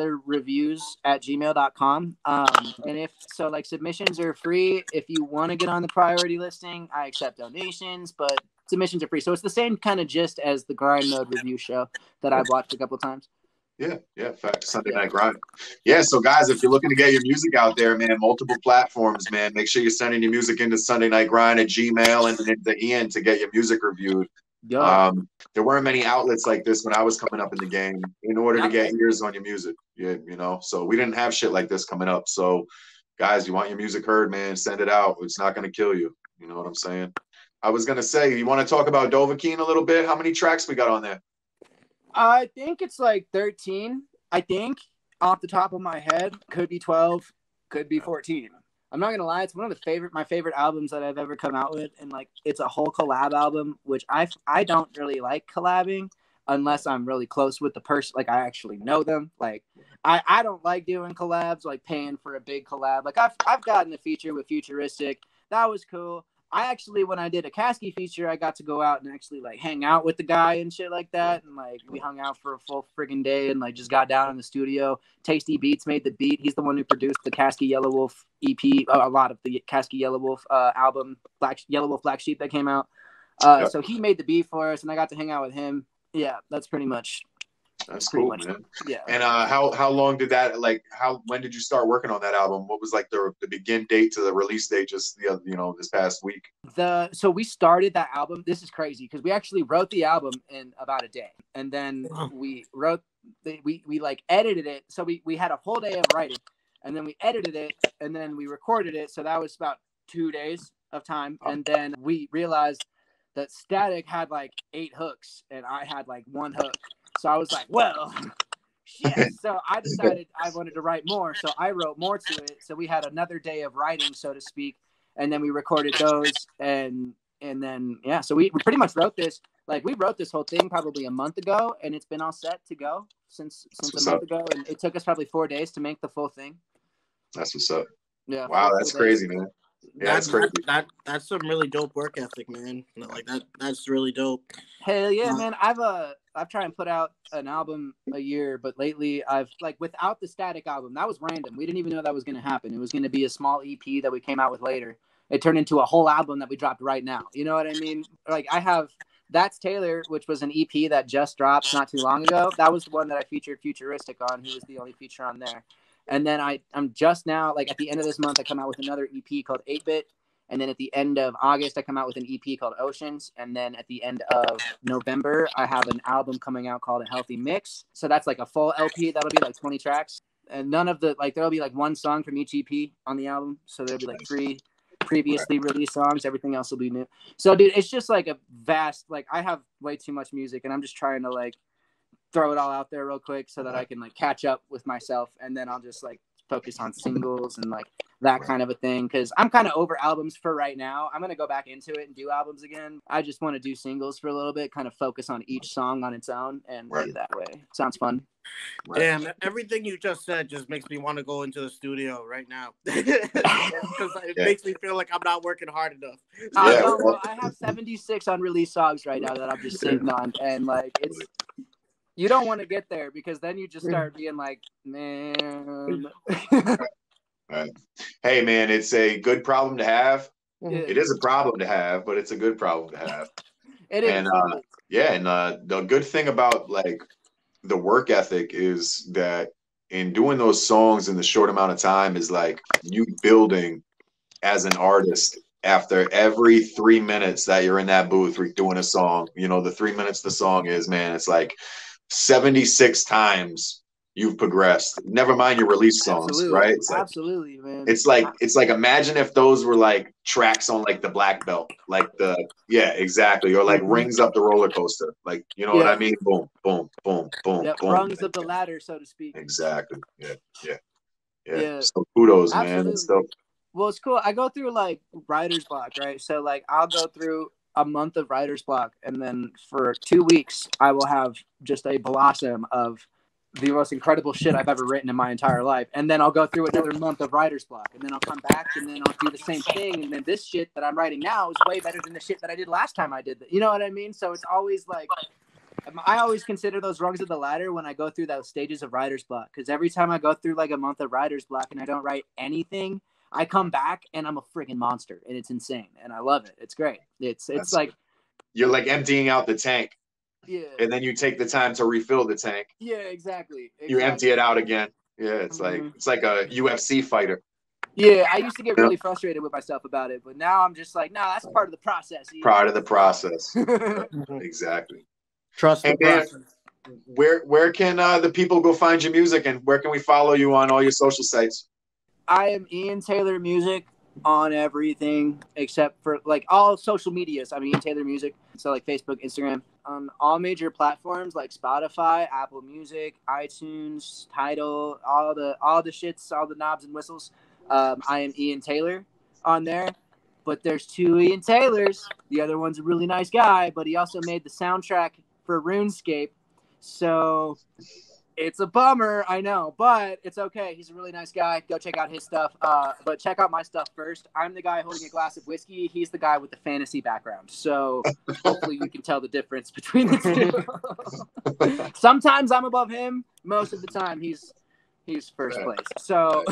S4: iantaylorreviews@gmail.com. And if so, like, submissions are free. If you want to get on the priority listing, I accept donations, but submissions are free. So it's the same kind of gist as the Grind Mode review show that I've watched a couple of times.
S5: Yeah, fact. Sunday Night Grind. Yeah, so guys, if you're looking to get your music out there, man, multiple platforms, man, make sure you're sending your music into Sunday Night Grind at Gmail and into Ian to get your music reviewed.
S4: Yeah.
S5: There weren't many outlets like this when I was coming up in the game in order to get ears on your music. Yeah, you know, so we didn't have shit like this coming up. So, guys, you want your music heard, man, send it out. It's not going to kill you. You know what I'm saying? I was going to say, you want to talk about Dovahkiin a little bit? How many tracks we got on there?
S4: I think it's like 13. I think off the top of my head, could be 12, could be 14. I'm not gonna lie, it's one of my favorite albums that I've ever come out with, and like it's a whole collab album, which I don't really like collabing unless I'm really close with the person, like I actually know them. Like I don't like doing collabs, like paying for a big collab. Like I've gotten a feature with Futuristic, that was cool. I actually, when I did a Kasky feature, I got to go out and actually like hang out with the guy and shit like that. And like we hung out for a full friggin' day and like just got down in the studio. Tasty Beats made the beat. He's the one who produced the Kasky Yellow Wolf EP, a lot of the Kasky Yellow Wolf album, Yellow Wolf Black Sheep that came out. So he made the beat for us and I got to hang out with him. Yeah, that's pretty much.
S5: That's cool, man.
S4: Yeah.
S5: And how long did that, like, when did you start working on that album? What was like the begin date to the release date? Just this past week.
S4: So we started that album. This is crazy because we actually wrote the album in about a day, and then we wrote we like edited it. So we had a whole day of writing, and then we edited it, and then we recorded it. So that was about 2 days of time. And then we realized that Static had like 8 hooks and I had like 1 hook. So I was like, well, shit. So I decided I wanted to write more. So I wrote more to it. So we had another day of writing, so to speak. And then we recorded those. And then, yeah, so we pretty much wrote this. Like, we wrote this whole thing probably a month ago, and it's been all set to go since a month ago. And it took us probably 4 days to make the full thing.
S5: That's what's up.
S4: Yeah.
S5: Wow, that's crazy, man. Yeah, that's crazy.
S3: That's some really dope work ethic, man. Like that's really dope.
S4: Hell yeah, man. I've tried and put out an album a year, but lately I've like without the Static album, that was random. We didn't even know that was gonna happen. It was gonna be a small EP that we came out with later. It turned into a whole album that we dropped right now. You know what I mean? Like I have That's Taylor, which was an EP that just dropped not too long ago. That was the one that I featured Futuristic on. He was the only feature on there. And then I'm just now, like at the end of this month, I come out with another EP called 8-Bit. And then at the end of August, I come out with an EP called Oceans. And then at the end of November, I have an album coming out called A Healthy Mix. So that's like a full LP. That'll be like 20 tracks. And none of the, like, there'll be like 1 song from each EP on the album. So there'll be like 3 previously released songs. Everything else will be new. So, dude, it's just like a vast, like, I have way too much music. And I'm just trying to, like, throw it all out there real quick so that I can, like, catch up with myself. And then I'll just, like, focus on singles and like that kind of a thing, because I'm kind of over albums for right now. I'm gonna go back into it and do albums again. I just want to do singles for a little bit, kind of focus on each song on its own and do that way. Sounds fun.
S3: Damn, everything you just said just makes me want to go into the studio right now because it makes me feel like I'm not working hard enough.
S4: I have 76 unreleased songs right now that I'm just sitting on, and like it's. You don't want to get there because then you just start being like, man.
S5: Right. Hey, man, it's a good problem to have.
S4: Yeah.
S5: It is a problem to have, but it's a good problem to have.
S4: It is.
S5: And the good thing about like the work ethic is that in doing those songs in the short amount of time is like you building as an artist. After every 3 minutes that you're in that booth doing a song, you know, the 3 minutes the song is, man, it's like 76 times you've progressed. Never mind your release songs, right? It's like,
S4: absolutely, man.
S5: It's like imagine if those were like tracks on like the Black Belt, like exactly, or like Rings Up the Roller Coaster, like you know what I mean? Boom, boom, boom, boom,
S4: yep,
S5: boom.
S4: Rungs of the ladder, so to speak.
S5: Exactly. Yeah. So kudos, man. And stuff.
S4: Well, it's cool. I go through like writer's block, right? So like I'll go through a month of writer's block, and then for 2 weeks I will have just a blossom of the most incredible shit I've ever written in my entire life. And then I'll go through another month of writer's block, and then I'll come back, and then I'll do the same thing. And then this shit that I'm writing now is way better than the shit that I did last time I did that. You know what I mean? So it's always like, I always consider those rungs of the ladder when I go through those stages of writer's block. Because every time I go through like a month of writer's block and I don't write anything, I come back and I'm a freaking monster, and it's insane, and I love it. It's great. It's like
S5: you're like emptying out the tank, and then you take the time to refill the tank.
S4: Yeah, exactly.
S5: You empty it out again. Yeah, it's like a UFC fighter.
S4: Yeah, I used to get really frustrated with myself about it, but now I'm just like, no, that's part of the process.
S5: Part of the process. Exactly.
S3: Trust the process.
S5: Where can the people go find your music, and where can we follow you on all your social sites?
S4: I am Ian Taylor Music on everything except for like all social medias. I'm Ian Taylor Music. So like Facebook, Instagram, on all major platforms like Spotify, Apple Music, iTunes, Tidal, all the shits, all the knobs and whistles. I am Ian Taylor on there. But there's 2 Ian Taylors. The other one's a really nice guy, but he also made the soundtrack for RuneScape. So it's a bummer, I know, but it's okay. He's a really nice guy. Go check out his stuff. But check out my stuff first. I'm the guy holding a glass of whiskey. He's the guy with the fantasy background. So hopefully you can tell the difference between the two. Sometimes I'm above him. Most of the time he's first place. So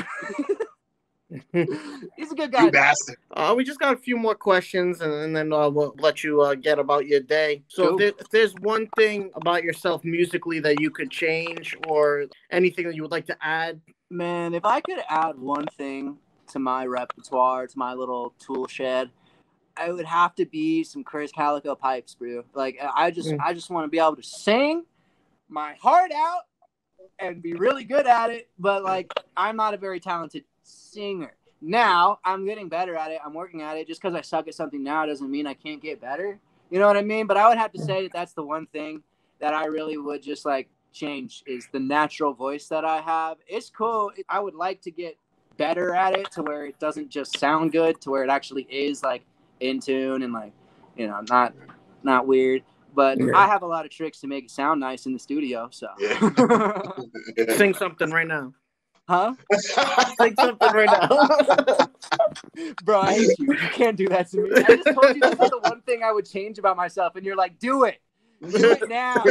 S4: he's a good guy.
S5: You bastard.
S3: We just got a few more questions, and then we'll let you get about your day. So
S4: cool.
S3: if there's one thing about yourself musically that you could change, or anything that you would like to add?
S4: Man, if I could add one thing to my repertoire, to my little tool shed, it would have to be some Chris Calico pipes, bro. Like I just want to be able to sing my heart out and be really good at it, but like I'm not a very talented singer. Now I'm getting better at it. I'm working at it. Just because I suck at something now doesn't mean I can't get better. You know what I mean? But I would have to say that that's the one thing that I really would just like change is the natural voice that I have. It's cool. I would like to get better at it to where it doesn't just sound good, to where it actually is like in tune and like, you know, not weird. But I have a lot of tricks to make it sound nice in the studio. So
S3: sing something right now.
S4: Huh?
S3: Sing something right now.
S4: Bro, I hate you. You can't do that to me. I just told you this is the one thing I would change about myself, and you're like, do it. Do it now.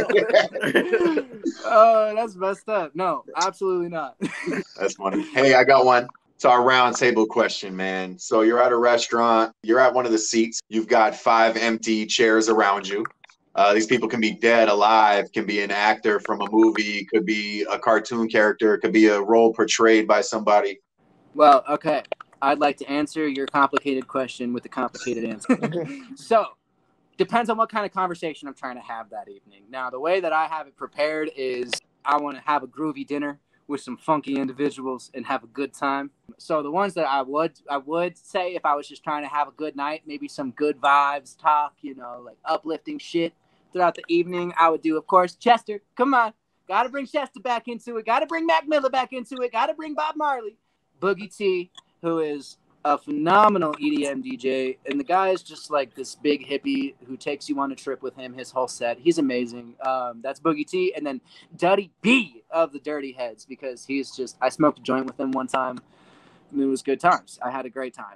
S4: Oh, that's messed up. No, absolutely not.
S5: That's funny. Hey, I got one. It's our round table question, man. So you're at a restaurant. You're at one of the seats. You've got 5 empty chairs around you. These people can be dead, alive, can be an actor from a movie, could be a cartoon character, could be a role portrayed by somebody.
S4: Well, okay. I'd like to answer your complicated question with a complicated answer. So, depends on what kind of conversation I'm trying to have that evening. Now, the way that I have it prepared is I want to have a groovy dinner with some funky individuals and have a good time. So the ones that I would say if I was just trying to have a good night, maybe some good vibes, talk, you know, like uplifting shit throughout the evening, I would do, of course, Chester. Come on. Got to bring Chester back into it. Got to bring Mac Miller back into it. Got to bring Bob Marley. Boogie T, who is a phenomenal EDM DJ, and the guy is just like this big hippie who takes you on a trip with him, his whole set. He's amazing. That's Boogie T, and then Duddy B of the Dirty Heads, because he's just, I smoked a joint with him one time, and it was good times. I had a great time.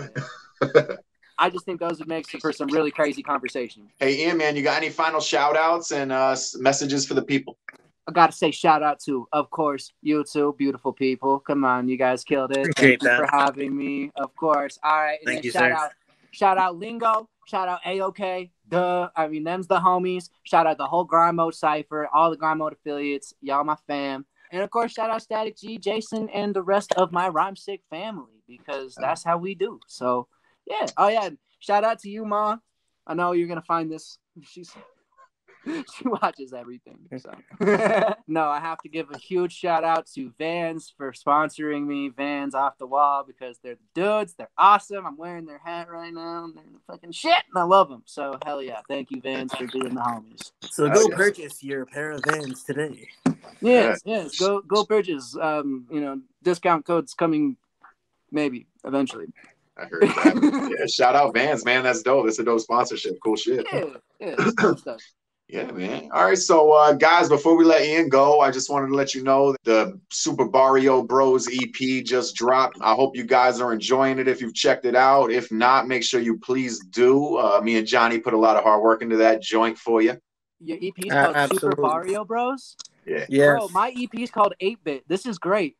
S4: I just think those would make for some really crazy conversation.
S5: Hey, Ian, man, you got any final shout-outs and messages for the people?
S4: I got to say shout out to, of course, you two beautiful people. Come on, you guys killed it. Thank you for having me, of course. All right.
S3: Thank you,
S4: shout out Lingo. Shout out AOK. I mean, them's the homies. Shout out the whole Grind Mode Cypher, all the Grind Mode affiliates. Y'all my fam. And, of course, shout out Static G, Jason, and the rest of my Rhyme Sick family, because that's how we do. So, yeah. Oh, yeah. Shout out to you, Ma. I know you're going to find this. She watches everything. So. No, I have to give a huge shout out to Vans for sponsoring me, Vans Off the Wall, because they're the dudes. They're awesome. I'm wearing their hat right now. And they're the fucking shit, and I love them. So, hell yeah. Thank you, Vans, for being the homies.
S3: So go purchase your pair of Vans today.
S4: Yes. Go purchase. Discount codes coming maybe eventually.
S5: I heard that. Yeah, shout out Vans, man. That's dope. That's a dope sponsorship. Cool shit.
S4: Yeah. Cool stuff.
S5: Yeah, man. All right, so guys, before we let Ian go, I just wanted to let you know the Super Barrio Bros EP just dropped. I hope you guys are enjoying it if you've checked it out. If not, make sure you please do. Me and Johnny put a lot of hard work into that joint for you.
S4: Your EP is called Super Barrio Bros?
S5: Yeah.
S4: Bro, my EP is called 8-Bit. This is great.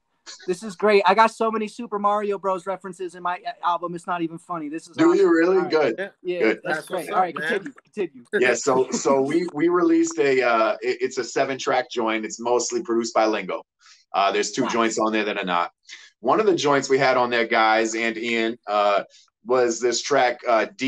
S4: I got so many Super Mario Bros. References in my album. It's not even funny. This is.
S5: Do you really?
S4: Right.
S5: Good.
S4: Yeah,
S5: good.
S4: That's great. All right, continue.
S5: Yeah, so we released it's a 7-track joint. It's mostly produced by Lingo. There's 2 joints on there that are not. One of the joints we had on there, guys, and Ian, was this track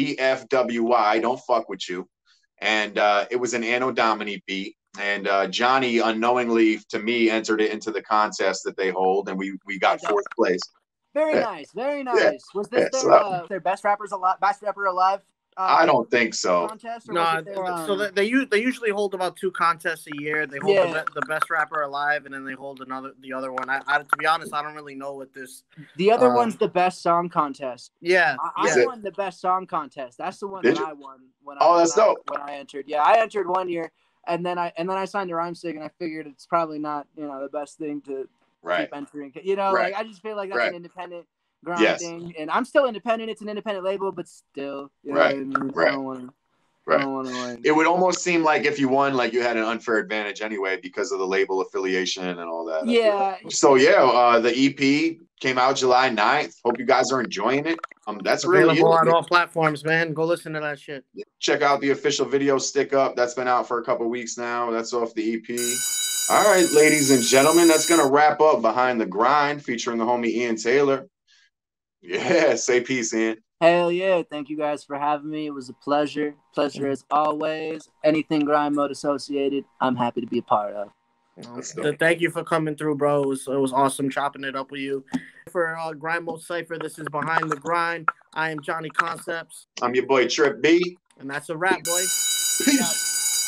S5: DFWI, Don't Fuck With You. And it was an Anno Domini beat. And Johnny unknowingly to me entered it into the contest that they hold, and we got 4th place.
S4: Very nice. Yeah. Was this their best rapper alive?
S5: I don't think so.
S4: Contest,
S3: no, so they usually hold about 2 contests a year. They hold the best rapper alive, and then they hold the other one. I to be honest, I don't really know what this.
S4: The other one's the best song contest.
S3: Yeah,
S4: I won the best song contest. That's the one I won when
S5: dope.
S4: When I entered. Yeah, I entered one year. And then I signed a Rhyme Sig, and I figured it's probably not, the best thing to keep entering. Like I just feel like that's an independent grind thing, and I'm still independent. It's an independent label, but still, you know what I mean? I don't want to.
S5: It would almost seem like if you won, like you had an unfair advantage anyway because of the label affiliation and all that.
S4: Yeah.
S5: So the EP came out July 9th. Hope you guys are enjoying it. That's
S3: available
S5: really
S3: on all platforms, man. Go listen to that shit.
S5: Check out the official video Stick Up. That's been out for a couple weeks now. That's off the EP. All right, ladies and gentlemen, that's gonna wrap up Behind the Grind featuring the homie Ian Taylor. Yeah, say peace, Ian.
S4: Hell yeah. Thank you guys for having me. It was a pleasure. Pleasure as always. Anything Grind Mode associated, I'm happy to be a part of.
S3: Thank you for coming through, bro. It was awesome chopping it up with you. For Grind Mode Cypher, this is Behind the Grind. I am Johnny Concepts.
S5: I'm your boy Trip B.
S3: And that's a wrap, boy.
S5: Peace.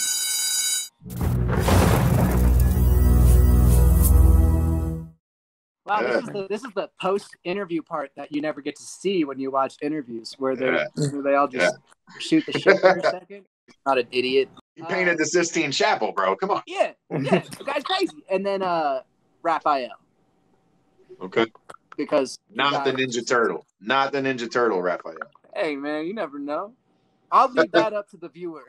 S4: Wow, this is the post-interview part that you never get to see when you watch interviews, where they all just shoot the shit for a second. Not an idiot.
S5: He painted the Sistine Chapel, bro. Come on.
S4: Yeah, the guy's crazy. And then Raphael.
S5: Okay.
S4: Because
S5: not the Ninja Turtle. Not the Ninja Turtle, Raphael.
S4: Hey, man, you never know. I'll leave that up to the viewer.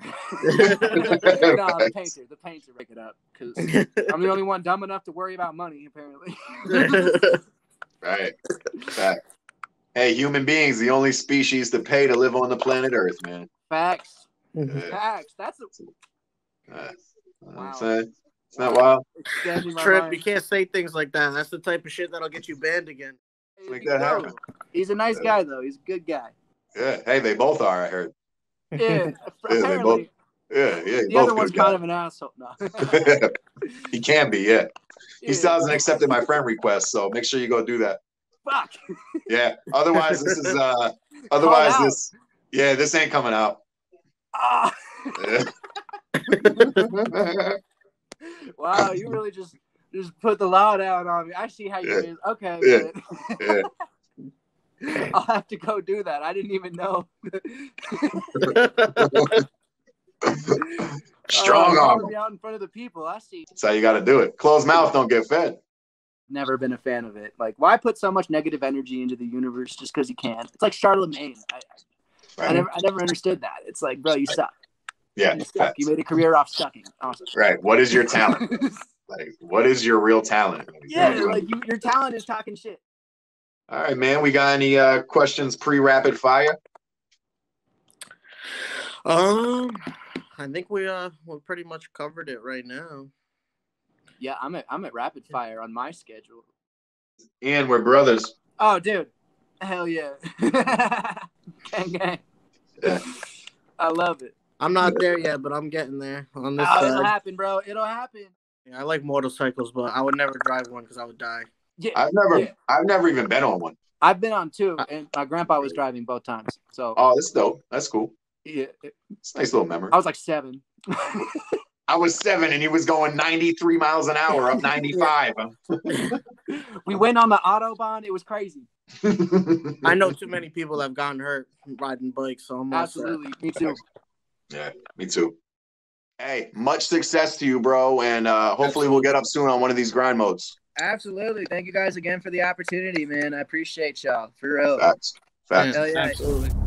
S4: The painter, make it up, because I'm the only one dumb enough to worry about money, apparently.
S5: Right. Fact. Hey, human beings, the only species to pay to live on the planet Earth, man.
S4: Facts.
S5: Yeah.
S4: Facts. That's
S5: wow.
S4: Wow.
S5: Isn't that wild?
S3: Trip, you can't say things like that. That's the type of shit that'll get you banned again.
S5: Make that happen.
S4: He's a nice guy, though. He's a good guy.
S5: Yeah. Hey, they both are, I heard.
S4: Yeah, apparently.
S5: The
S4: other one's kind of an asshole. No.
S5: He can be, yeah. He still hasn't accepted my friend request, so make sure you go do that.
S4: Fuck.
S5: Yeah. Otherwise, this is this ain't coming out.
S4: Ah. Yeah. Wow, you really just put the law down on me. I see how you is. Okay.
S5: Yeah.
S4: I'll have to go do that. I didn't even know.
S5: Strong arm.
S4: Be out in front of the people. I see.
S5: That's how you got to do it. Closed mouth don't get fed.
S4: Never been a fan of it. Like, why put so much negative energy into the universe just because you can? It's like Charlemagne. I never understood that. It's like, bro, you suck.
S5: Yeah,
S4: you suck. You made a career off sucking. Awesome.
S5: Right. What is your talent? What is your real talent?
S4: Yeah, like your talent is talking shit.
S5: All right, man. We got any questions pre-rapid fire?
S3: I think we pretty much covered it right now.
S4: Yeah, I'm at rapid fire on my schedule.
S5: And we're brothers.
S4: Oh, dude. Hell yeah. Gang.
S5: Yeah.
S4: I love it.
S3: I'm not there yet, but I'm getting there on this
S4: side. It'll happen, bro. It'll happen.
S3: Yeah, I like motorcycles, but I would never drive one because I would die.
S4: Yeah,
S5: I've never even been on one.
S4: I've been on two, and my grandpa was driving both times. So.
S5: Oh, that's dope. That's cool.
S4: Yeah.
S5: It's a nice little memory.
S4: I was like 7.
S5: I was 7, and he was going 93 miles an hour up 95.
S4: We went on the Autobahn. It was crazy.
S3: I know too many people have gotten hurt riding bikes, so I'm
S4: absolutely. Me too.
S5: Yeah, me too. Hey, much success to you, bro, and hopefully we'll get up soon on one of these grind modes.
S4: Absolutely. Thank you guys again for the opportunity, man. I appreciate y'all. For real.
S5: Facts.
S4: Hell yeah.
S3: Absolutely.